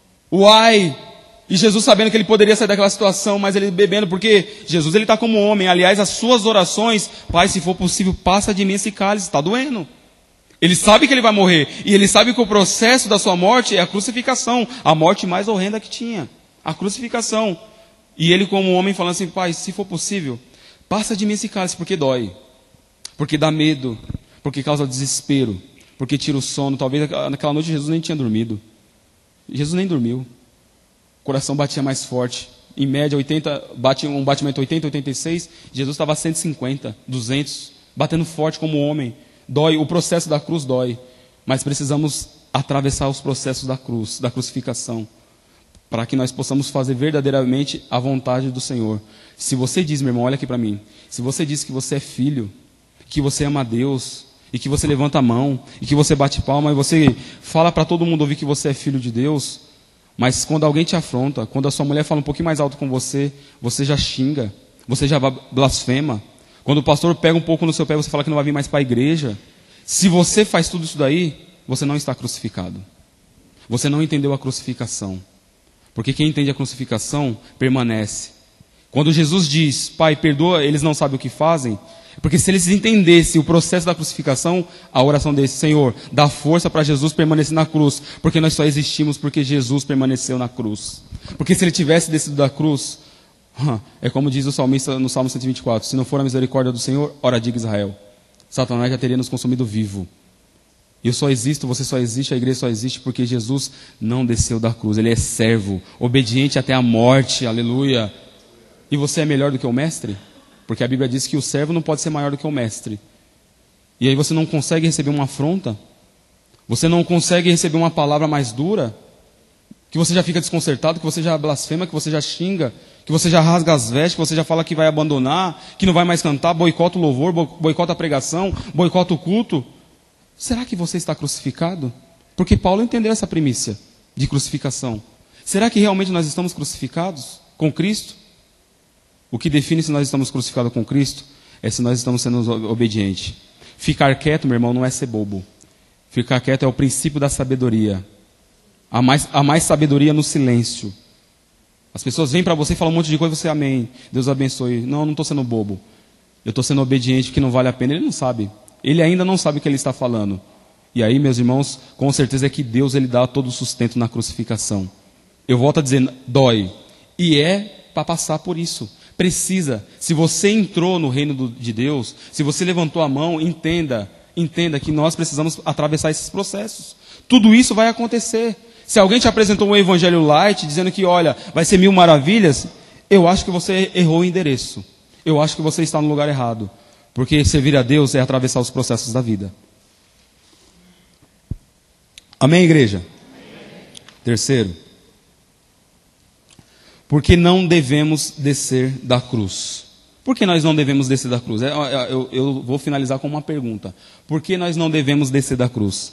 [SPEAKER 1] Uai! E Jesus sabendo que ele poderia sair daquela situação, mas ele bebendo, porque Jesus ele está como homem. Aliás, as suas orações, Pai, se for possível, passa de mim esse cálice, está doendo. Ele sabe que ele vai morrer. E ele sabe que o processo da sua morte é a crucificação. A morte mais horrenda que tinha. A crucificação. E ele como homem falando assim, Pai, se for possível, passa de mim esse cálice, porque dói. Porque dá medo. Porque causa desespero. porque tira o sono. Talvez naquela noite Jesus nem tinha dormido. Jesus nem dormiu. O coração batia mais forte. Em média, um batimento 80, 86. Jesus estava a 150, 200, batendo forte como homem. Dói, o processo da cruz dói. Mas precisamos atravessar os processos da cruz, da crucificação, para que nós possamos fazer verdadeiramente a vontade do Senhor. Se você diz, meu irmão, olha aqui para mim. Se você diz que você é filho, que você ama a Deus, e que você levanta a mão, e que você bate palma, e você fala para todo mundo ouvir que você é filho de Deus, mas quando alguém te afronta, quando a sua mulher fala um pouquinho mais alto com você, você já xinga, você já blasfema. Quando o pastor pega um pouco no seu pé, você fala que não vai vir mais para a igreja. Se você faz tudo isso daí, você não está crucificado. Você não entendeu a crucificação. Porque quem entende a crucificação, permanece. Quando Jesus diz, Pai, perdoa, eles não sabem o que fazem, porque se eles entendessem o processo da crucificação, a oração deles, Senhor, dá força para Jesus permanecer na cruz, porque nós só existimos porque Jesus permaneceu na cruz. Porque se ele tivesse descido da cruz, é como diz o salmista no Salmo 124, se não for a misericórdia do Senhor, ora diga Israel, Satanás já teria nos consumido vivo. Eu só existo, você só existe, a igreja só existe porque Jesus não desceu da cruz. Ele é servo, obediente até a morte, aleluia. E você é melhor do que o mestre? Porque a Bíblia diz que o servo não pode ser maior do que o mestre. E aí você não consegue receber uma afronta? Você não consegue receber uma palavra mais dura? Que você já fica desconcertado, que você já blasfema, que você já xinga, que você já rasga as vestes, que você já fala que vai abandonar, que não vai mais cantar, boicota o louvor, boicota a pregação, boicota o culto. Será que você está crucificado? Porque Paulo entendeu essa primícia de crucificação. Será que realmente nós estamos crucificados com Cristo? O que define se nós estamos crucificados com Cristo é se nós estamos sendo obedientes. Ficar quieto, meu irmão, não é ser bobo. Ficar quieto é o princípio da sabedoria. Há mais sabedoria no silêncio. As pessoas vêm para você e falam um monte de coisa, você amém. Deus abençoe. Não estou sendo bobo. Eu estou sendo obediente porque não vale a pena. Ele não sabe. Ele ainda não sabe o que ele está falando. E aí, meus irmãos, com certeza é que Deus ele dá todo o sustento na crucificação. Eu volto a dizer, dói. E é para passar por isso. Precisa. Se você entrou no reino de Deus, se você levantou a mão, entenda que nós precisamos atravessar esses processos. Tudo isso vai acontecer. Se alguém te apresentou um evangelho light, dizendo que, olha, vai ser 1000 maravilhas, eu acho que você errou o endereço. Eu acho que você está no lugar errado. Porque servir a Deus é atravessar os processos da vida. Amém, igreja? Amém. Terceiro. Porque não devemos descer da cruz. Por que nós não devemos descer da cruz? Eu vou finalizar com uma pergunta. Por que nós não devemos descer da cruz?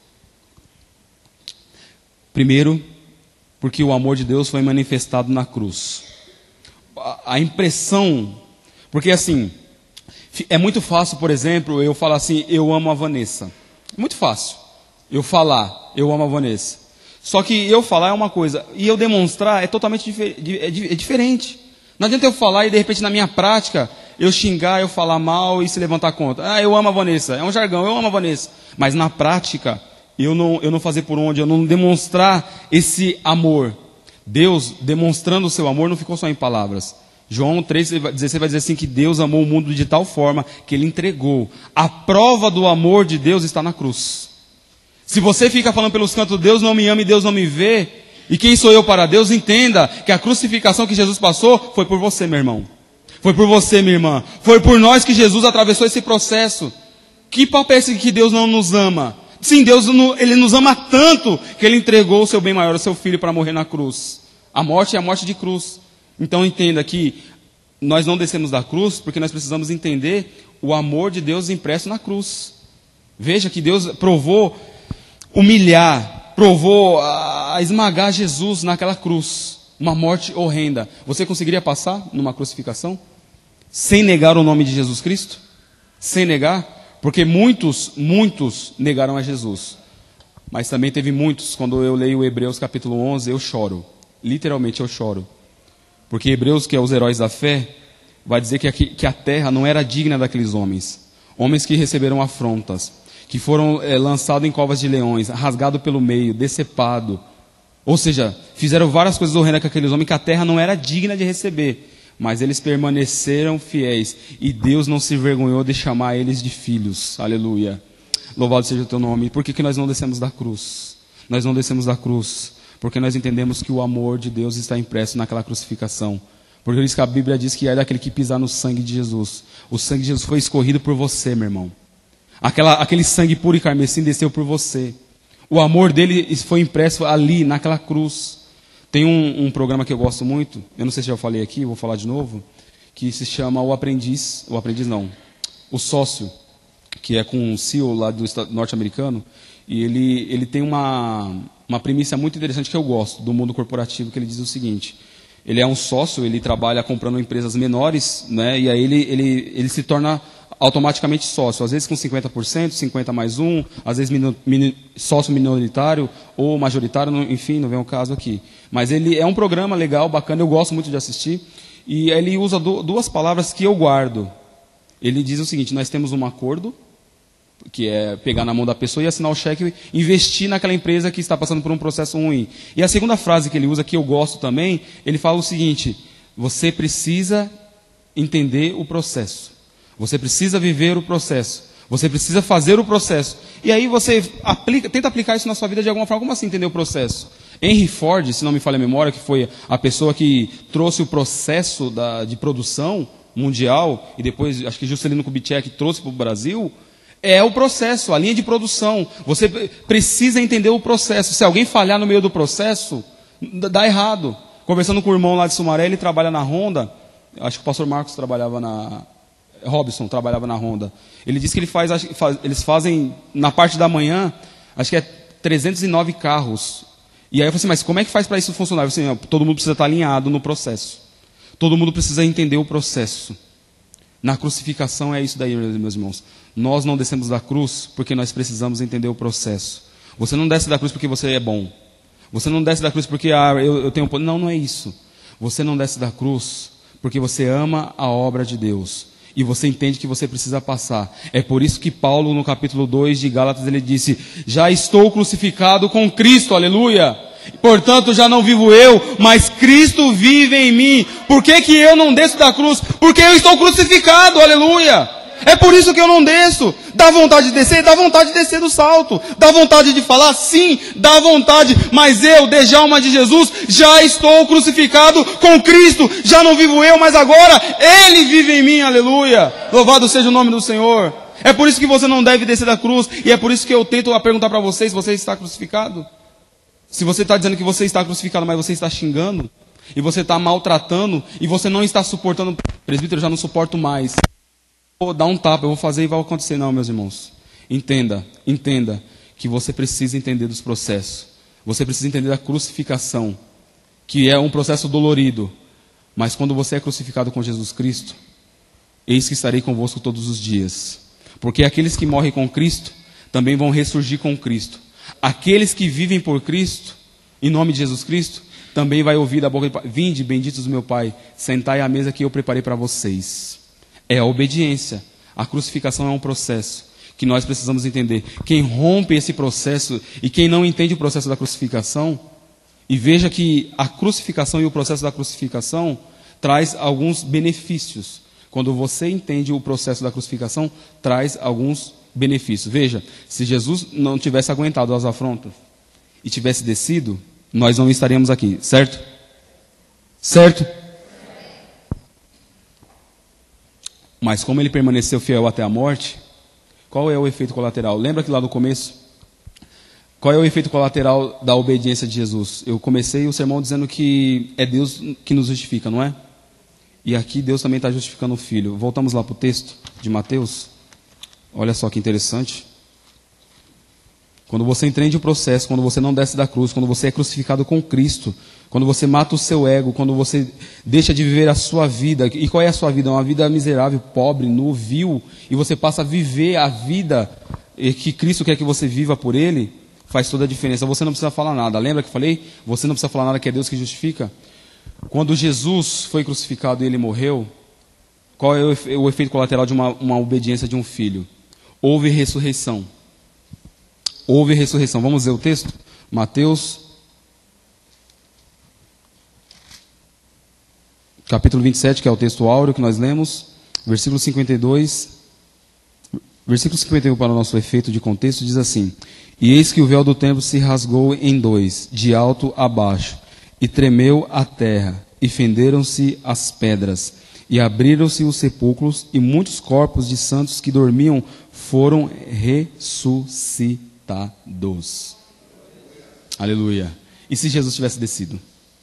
[SPEAKER 1] Primeiro, porque o amor de Deus foi manifestado na cruz. A impressão... Porque assim... É muito fácil, por exemplo, eu falar assim, eu amo a Vanessa. Muito fácil. Eu falar, eu amo a Vanessa. Só que eu falar é uma coisa, e eu demonstrar é totalmente diferente. Não adianta eu falar e de repente na minha prática, eu xingar, eu falar mal e se levantar contra. Eu amo a Vanessa. É um jargão, eu amo a Vanessa. Mas na prática, eu não fazer por onde, eu não demonstrar esse amor. Deus, demonstrando o seu amor, não ficou só em palavras. João 3,16 vai dizer assim que Deus amou o mundo de tal forma que Ele entregou. A prova do amor de Deus está na cruz. Se você fica falando pelos cantos, Deus não me ama e Deus não me vê, e quem sou eu para Deus, entenda que a crucificação que Jesus passou foi por você, meu irmão. Foi por você, minha irmã. Foi por nós que Jesus atravessou esse processo. Que papo é esse que Deus não nos ama? Sim, Deus Ele nos ama tanto que Ele entregou o seu bem maior, o seu filho, para morrer na cruz. A morte é a morte de cruz. Então entenda que nós não descemos da cruz porque nós precisamos entender o amor de Deus impresso na cruz. Veja que Deus provou humilhar, provou a esmagar Jesus naquela cruz. Uma morte horrenda. Você conseguiria passar numa crucificação sem negar o nome de Jesus Cristo? Sem negar? Porque muitos negaram a Jesus. Mas também teve muitos, quando eu leio Hebreus capítulo 11, eu choro. Literalmente eu choro. Porque Hebreus, que é os heróis da fé, vai dizer que a terra não era digna daqueles homens. Homens que receberam afrontas, que foram lançados em covas de leões, rasgados pelo meio, decepado. Ou seja, fizeram várias coisas horrendas com aqueles homens que a terra não era digna de receber. Mas eles permaneceram fiéis. E Deus não se envergonhou de chamar eles de filhos. Aleluia. louvado seja o teu nome. Por que nós não descemos da cruz? Nós não descemos da cruz porque nós entendemos que o amor de Deus está impresso naquela crucificação. Por isso que a Bíblia diz que é daquele que pisar no sangue de Jesus. O sangue de Jesus foi escorrido por você, meu irmão. Aquele sangue puro e carmesim desceu por você. O amor dele foi impresso ali, naquela cruz. Tem um programa que eu gosto muito, eu não sei se já falei aqui, vou falar de novo, que se chama O Sócio, que é com um CEO lá do estado norte-americano, e ele tem uma premissa muito interessante que eu gosto, do mundo corporativo, que ele diz o seguinte: ele é um sócio, ele trabalha comprando empresas menores, né, e aí ele se torna automaticamente sócio, às vezes com 50%, 50 mais um, às vezes sócio minoritário ou majoritário, enfim, não vem o caso aqui. Mas ele é um programa legal, bacana, eu gosto muito de assistir, e ele usa duas palavras que eu guardo. Ele diz o seguinte: nós temos um acordo, que é pegar na mão da pessoa e assinar o cheque e investir naquela empresa que está passando por um processo ruim. E a segunda frase que ele usa, que eu gosto também, ele fala o seguinte: você precisa entender o processo. Você precisa viver o processo. Você precisa fazer o processo. E aí você tenta aplicar isso na sua vida de alguma forma. Como assim entender o processo? Henry Ford, se não me falha a memória, que foi a pessoa que trouxe o processo de produção mundial, e depois acho que Juscelino Kubitschek trouxe para o Brasil, é o processo, a linha de produção. Você precisa entender o processo. Se alguém falhar no meio do processo, dá errado. Conversando com o irmão lá de Sumaré, ele trabalha na Honda, acho que o pastor Marcos Robson trabalhava na Honda. Ele disse que eles fazem, na parte da manhã, acho que é 309 carros. E aí eu falei assim, mas como é que faz para isso funcionar? Eu falei assim, todo mundo precisa estar alinhado no processo. Todo mundo precisa entender o processo. Na crucificação é isso daí, meus irmãos. Nós não descemos da cruz porque nós precisamos entender o processo. Você não desce da cruz porque você é bom. Você não desce da cruz porque eu tenho... Não é isso. Você não desce da cruz porque você ama a obra de Deus. E você entende que você precisa passar. É por isso que Paulo, no capítulo 2 de Gálatas, ele disse: já estou crucificado com Cristo, aleluia. Portanto, já não vivo eu, mas Cristo vive em mim. Por que eu não desço da cruz? Porque eu estou crucificado, aleluia. É por isso que eu não desço. Dá vontade de descer? Dá vontade de descer do salto. Dá vontade de falar? Sim, dá vontade. Mas eu, Djalma de Jesus, já estou crucificado com Cristo. Já não vivo eu, mas agora Ele vive em mim, aleluia. Louvado seja o nome do Senhor. É por isso que você não deve descer da cruz. E é por isso que eu tento perguntar para vocês: você está crucificado? Se você está dizendo que você está crucificado, mas você está xingando, e você está maltratando, e você não está suportando, presbítero, eu já não suporto mais. Vou dar um tapa, eu vou fazer e vai acontecer. Não, meus irmãos. Entenda que você precisa entender dos processos. Você precisa entender da crucificação, que é um processo dolorido. Mas quando você é crucificado com Jesus Cristo, eis que estarei convosco todos os dias. Porque aqueles que morrem com Cristo, também vão ressurgir com Cristo. Aqueles que vivem por Cristo, em nome de Jesus Cristo, também vai ouvir da boca de Pai: vinde, benditos do meu Pai, sentai à mesa que eu preparei para vocês. É a obediência. A crucificação é um processo que nós precisamos entender. Quem rompe esse processo e quem não entende o processo da crucificação, e veja que a crucificação e o processo da crucificação traz alguns benefícios. Quando você entende o processo da crucificação, traz alguns benefícios. Veja, se Jesus não tivesse aguentado as afrontas e tivesse descido, nós não estaríamos aqui, certo? Certo? Mas como ele permaneceu fiel até a morte, qual é o efeito colateral? Lembra que lá no começo, qual é o efeito colateral da obediência de Jesus? Eu comecei o sermão dizendo que é Deus que nos justifica, não é? E aqui Deus também está justificando o Filho. Voltamos lá para o texto de Mateus. Olha só que interessante. Quando você entende o processo, quando você não desce da cruz, quando você é crucificado com Cristo, quando você mata o seu ego, quando você deixa de viver a sua vida. E qual é a sua vida? Uma vida miserável, pobre, nu, vil. E você passa a viver a vida que Cristo quer que você viva por Ele. Faz toda a diferença. Você não precisa falar nada. Lembra que eu falei? Você não precisa falar nada, que é Deus que justifica. Quando Jesus foi crucificado e Ele morreu, qual é o efeito colateral de uma obediência de um filho? Houve ressurreição. Houve ressurreição. Vamos ver o texto? Mateus, capítulo 27, que é o texto áureo que nós lemos, versículo 52. Versículo 51 para o nosso efeito de contexto diz assim: E eis que o véu do templo se rasgou em dois, de alto a baixo, e tremeu a terra, e fenderam-se as pedras, e abriram-se os sepulcros, e muitos corpos de santos que dormiam foram ressuscitados. Aleluia. E se Jesus tivesse descido?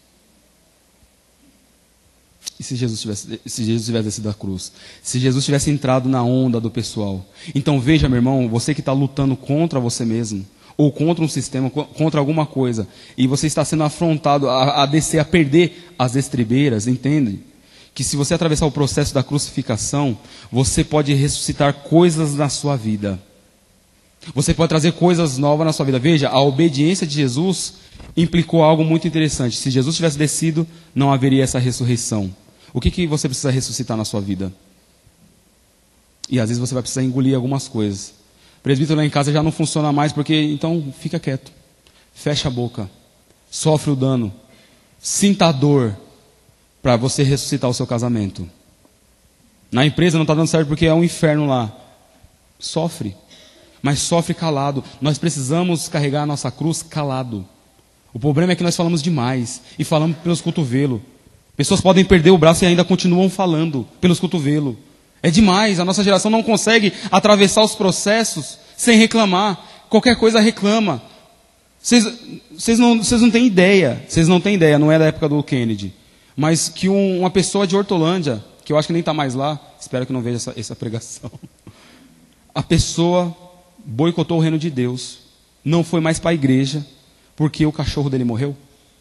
[SPEAKER 1] E se Jesus tivesse descido da cruz? Se Jesus tivesse entrado na onda do pessoal? Então veja, meu irmão, você que está lutando contra você mesmo, ou contra um sistema, contra alguma coisa, e você está sendo afrontado a descer, a perder as estribeiras, entende? Que se você atravessar o processo da crucificação, você pode ressuscitar coisas na sua vida. Você pode trazer coisas novas na sua vida. Veja, a obediência de Jesus implicou algo muito interessante. Se Jesus tivesse descido, não haveria essa ressurreição. O que você precisa ressuscitar na sua vida? E às vezes você vai precisar engolir algumas coisas. Presbítero, lá em casa já não funciona mais, porque então fica quieto. Fecha a boca. Sofre o dano. Sinta a dor para você ressuscitar o seu casamento. Na empresa não está dando certo porque é um inferno lá. Sofre. Mas sofre calado. Nós precisamos carregar a nossa cruz calado. O problema é que nós falamos demais. E falamos pelos cotovelos. Pessoas podem perder o braço e ainda continuam falando pelos cotovelos. É demais. A nossa geração não consegue atravessar os processos sem reclamar. Qualquer coisa reclama. Vocês não têm ideia. Vocês não têm ideia. Não é da época do Kennedy. Mas que uma pessoa de Hortolândia, que eu acho que nem está mais lá. Espero que não veja essa pregação. A pessoa boicotou o reino de Deus. Não foi mais para a igreja. Porque o cachorro dele morreu.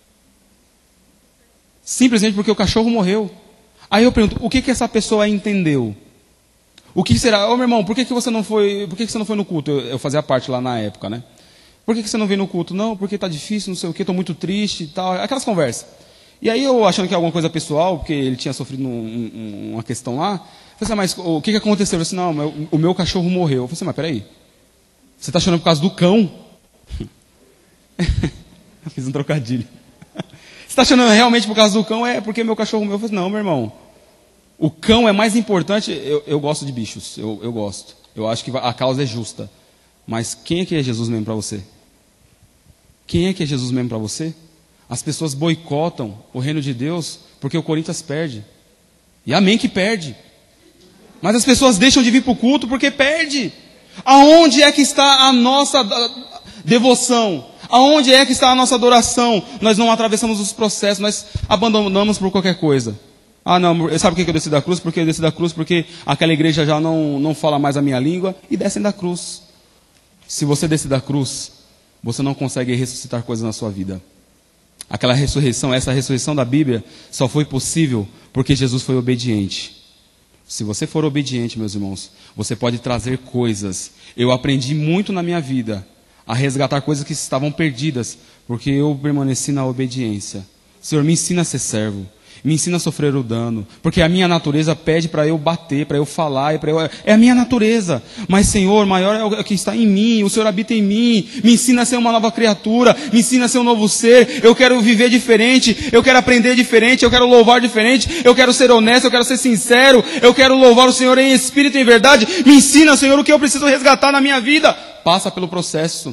[SPEAKER 1] Simplesmente porque o cachorro morreu. Aí eu pergunto, o que essa pessoa entendeu? O que será? Ô meu irmão, por que você não foi no culto? Eu fazia parte lá na época, né? Por que você não veio no culto? Não, porque está difícil, não sei o que, estou muito triste e tal. Aquelas conversas. E aí eu achando que é alguma coisa pessoal, porque ele tinha sofrido uma questão lá. Eu falei assim, mas o que aconteceu? Eu falei assim, não, o meu cachorro morreu. Eu falei assim, mas peraí. Você está chorando por causa do cão? Eu fiz um trocadilho. Você está chorando realmente por causa do cão? É porque meu cachorro morreu. Eu falei assim, não, meu irmão. O cão é mais importante. Eu gosto de bichos. Eu gosto. Eu acho que a causa é justa. Mas quem é que é Jesus mesmo para você? Quem é que é Jesus mesmo para você? As pessoas boicotam o reino de Deus porque o Corinthians perde. E amém que perde. Mas as pessoas deixam de vir para o culto porque perde. Aonde é que está a nossa devoção? Aonde é que está a nossa adoração? Nós não atravessamos os processos, nós abandonamos por qualquer coisa. Ah não, sabe por que eu desci da cruz? Porque eu desci da cruz porque aquela igreja já não fala mais a minha língua e descem da cruz. Se você descer da cruz, você não consegue ressuscitar coisas na sua vida. Aquela ressurreição, essa ressurreição da Bíblia, só foi possível porque Jesus foi obediente. Se você for obediente, meus irmãos, você pode trazer coisas. Eu aprendi muito na minha vida a resgatar coisas que estavam perdidas, porque eu permaneci na obediência. Senhor, me ensina a ser servo. Me ensina a sofrer o dano, porque a minha natureza pede para eu bater, para eu falar, é a minha natureza. Mas Senhor, maior é o que está em mim, o Senhor habita em mim, me ensina a ser uma nova criatura, me ensina a ser um novo ser, eu quero viver diferente, eu quero aprender diferente, eu quero louvar diferente, eu quero ser honesto, eu quero ser sincero, eu quero louvar o Senhor em espírito e em verdade. Me ensina, Senhor, o que eu preciso resgatar na minha vida. Passa pelo processo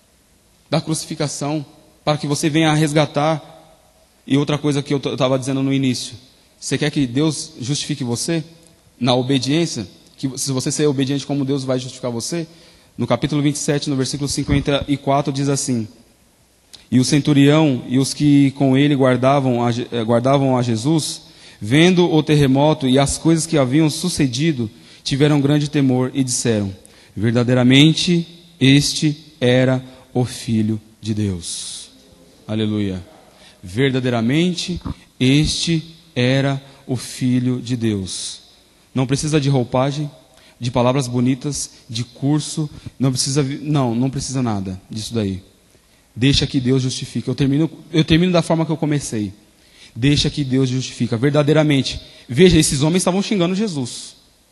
[SPEAKER 1] da crucificação, para que você venha a resgatar. E outra coisa que eu estava dizendo no início, você quer que Deus justifique você na obediência? Que se você ser obediente, como Deus vai justificar você? No capítulo 27, no versículo 54, diz assim: E o centurião e os que com ele guardavam a Jesus, vendo o terremoto e as coisas que haviam sucedido, tiveram grande temor e disseram: verdadeiramente este era o Filho de Deus. Aleluia. Verdadeiramente, este era o Filho de Deus. Não precisa de roupagem, de palavras bonitas, de curso, não precisa nada disso daí. Deixa que Deus justifique. Eu termino da forma que eu comecei. Deixa que Deus justifica. Verdadeiramente. Veja, esses homens estavam xingando Jesus.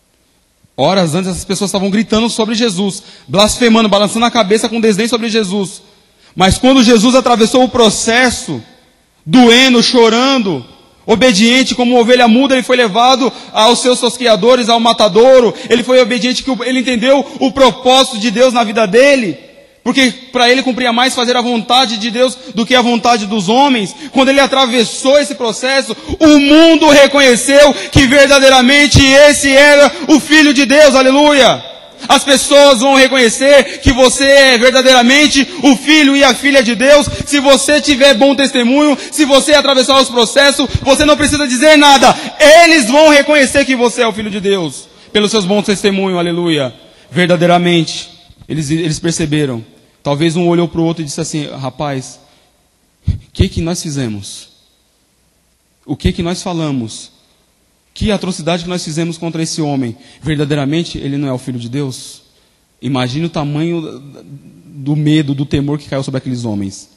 [SPEAKER 1] Horas antes, essas pessoas estavam gritando sobre Jesus, blasfemando, balançando a cabeça com desdém sobre Jesus. Mas quando Jesus atravessou o processo, doendo, chorando, Obediente como uma ovelha muda, ele foi levado aos seus tosqueadores, ao matadouro. Ele foi obediente, que ele entendeu o propósito de Deus na vida dele. Porque para ele cumpria mais fazer a vontade de Deus do que a vontade dos homens. Quando ele atravessou esse processo, o mundo reconheceu que verdadeiramente esse era o Filho de Deus, aleluia. As pessoas vão reconhecer que você é verdadeiramente o filho e a filha de Deus, se você tiver bom testemunho, se você atravessar os processos, você não precisa dizer nada. Eles vão reconhecer que você é o Filho de Deus, pelos seus bons testemunhos, aleluia. Verdadeiramente, eles perceberam. Talvez um olhou para o outro e disse assim: rapaz, o que nós fizemos? O que nós falamos? Que atrocidade que nós fizemos contra esse homem? Verdadeiramente, ele não é o Filho de Deus? Imagine o tamanho do medo, do temor que caiu sobre aqueles homens.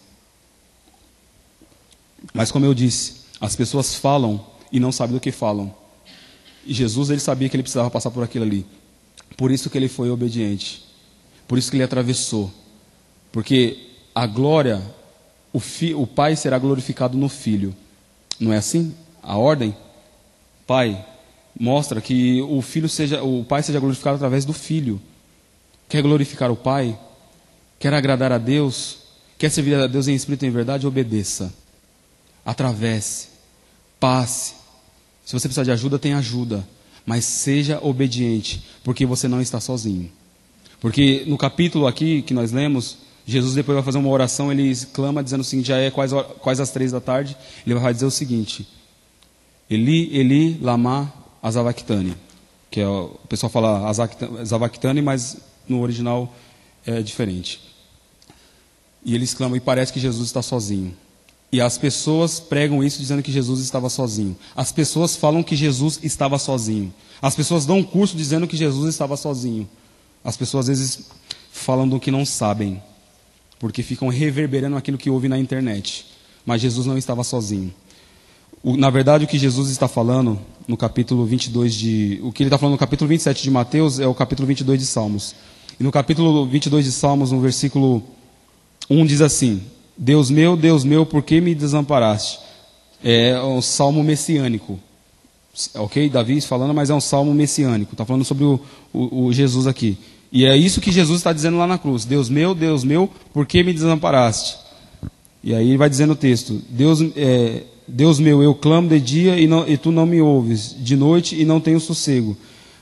[SPEAKER 1] Mas como eu disse, as pessoas falam e não sabem do que falam. E Jesus, ele sabia que ele precisava passar por aquilo ali. Por isso que ele foi obediente. Por isso que ele atravessou. Porque a glória, o Pai será glorificado no Filho. Não é assim? A ordem? Pai, mostra que o Pai seja glorificado através do Filho. Quer glorificar o Pai? Quer agradar a Deus? Quer servir a Deus em espírito e em verdade? Obedeça. Atravesse. Passe. Se você precisar de ajuda, tem ajuda. Mas seja obediente, porque você não está sozinho. Porque no capítulo aqui que nós lemos, Jesus depois vai fazer uma oração, ele clama dizendo o seguinte, já é quase às 3 da tarde, ele vai dizer o seguinte: Eli, Eli, lama azavactani. Que o pessoal fala azavactani, mas no original é diferente. E eles clamam, e parece que Jesus está sozinho. E as pessoas pregam isso dizendo que Jesus estava sozinho. As pessoas falam que Jesus estava sozinho. As pessoas dão um curso dizendo que Jesus estava sozinho. As pessoas às vezes falam do que não sabem, porque ficam reverberando aquilo que ouvem na internet. Mas Jesus não estava sozinho. Na verdade, o que Jesus está falando no capítulo 22 o que ele está falando no capítulo 27 de Mateus é o capítulo 22 de Salmos. E no capítulo 22 de Salmos, no versículo 1 diz assim: Deus meu, por que me desamparaste? É um salmo messiânico. Ok? Davi falando, mas é um salmo messiânico. Está falando sobre o Jesus aqui. E é isso que Jesus está dizendo lá na cruz. Deus meu, por que me desamparaste? E aí vai dizendo o texto: Deus meu, eu clamo de dia e tu não me ouves, de noite e não tenho sossego.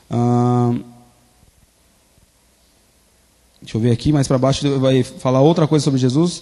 [SPEAKER 1] Deixa eu ver aqui, mais para baixo vai falar outra coisa sobre Jesus.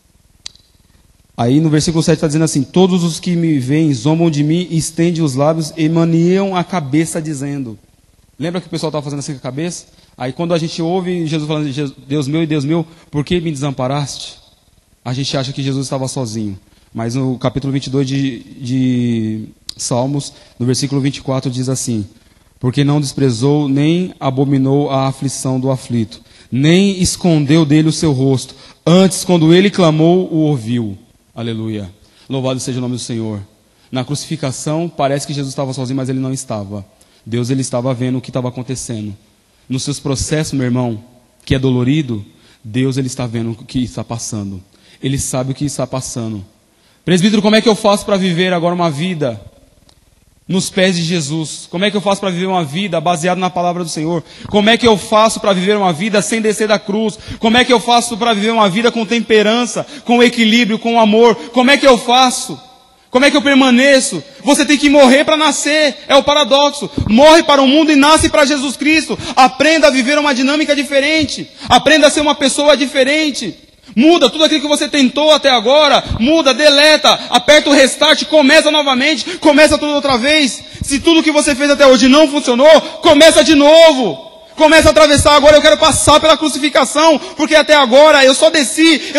[SPEAKER 1] Aí no versículo 7 está dizendo assim: todos os que me veem zombam de mim, estendem os lábios e maniam a cabeça dizendo. Lembra que o pessoal estava fazendo assim com a cabeça? Aí quando a gente ouve Jesus falando: Deus meu, por que me desamparaste? A gente acha que Jesus estava sozinho. Mas no capítulo 22 de Salmos, no versículo 24 diz assim: porque não desprezou nem abominou a aflição do aflito, nem escondeu dele o seu rosto. Antes, quando ele clamou, o ouviu. Aleluia. Louvado seja o nome do Senhor. Na crucificação, parece que Jesus estava sozinho, mas ele não estava. Deus, ele estava vendo o que estava acontecendo. Nos seus processos, meu irmão, que é dolorido, Deus, ele está vendo o que está passando. Ele sabe o que está passando. Presbítero, como é que eu faço para viver agora uma vida nos pés de Jesus? Como é que eu faço para viver uma vida baseada na palavra do Senhor? Como é que eu faço para viver uma vida sem descer da cruz? Como é que eu faço para viver uma vida com temperança, com equilíbrio, com amor? Como é que eu faço? Como é que eu permaneço? Você tem que morrer para nascer, é o paradoxo. Morre para o mundo e nasce para Jesus Cristo. Aprenda a viver uma dinâmica diferente. Aprenda a ser uma pessoa diferente. Muda tudo aquilo que você tentou até agora, muda, deleta, aperta o restart, começa novamente, começa tudo outra vez. Se tudo que você fez até hoje não funcionou, começa de novo. Começa a atravessar agora, eu quero passar pela crucificação, porque até agora eu desci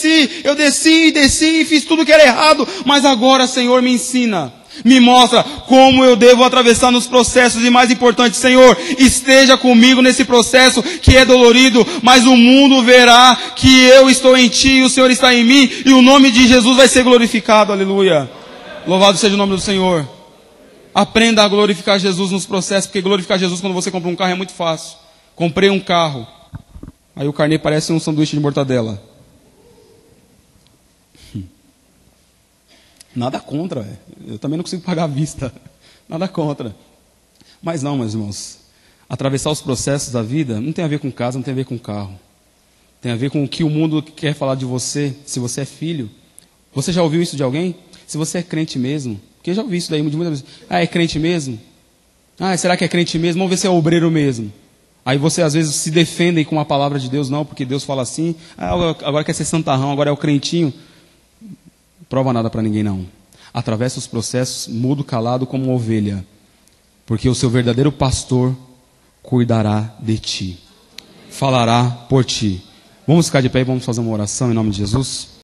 [SPEAKER 1] e fiz tudo que era errado, mas agora, Senhor, me ensina. Me mostra como eu devo atravessar nos processos e, mais importante, Senhor, esteja comigo nesse processo que é dolorido, mas o mundo verá que eu estou em Ti, o Senhor está em mim e o nome de Jesus vai ser glorificado, aleluia. Louvado seja o nome do Senhor. Aprenda a glorificar Jesus nos processos, porque glorificar Jesus quando você compra um carro é muito fácil. Comprei um carro, aí o carnê parece um sanduíche de mortadela. Nada contra, velho. Eu também não consigo pagar à vista. Nada contra. Mas não, meus irmãos. Atravessar os processos da vida não tem a ver com casa, não tem a ver com carro. Tem a ver com o que o mundo quer falar de você, se você é filho. Você já ouviu isso de alguém? Se você é crente mesmo. Porque eu já ouvi isso daí de muitas vezes. Ah, é crente mesmo? Ah, será que é crente mesmo? Vamos ver se é obreiro mesmo. Aí você às vezes se defendem com a palavra de Deus, não, porque Deus fala assim. Ah, agora quer ser santarrão, agora é o crentinho. Prova nada para ninguém não. Atravessa os processos, mudo calado como uma ovelha. Porque o seu verdadeiro pastor cuidará de ti. Falará por ti. Vamos ficar de pé e vamos fazer uma oração em nome de Jesus?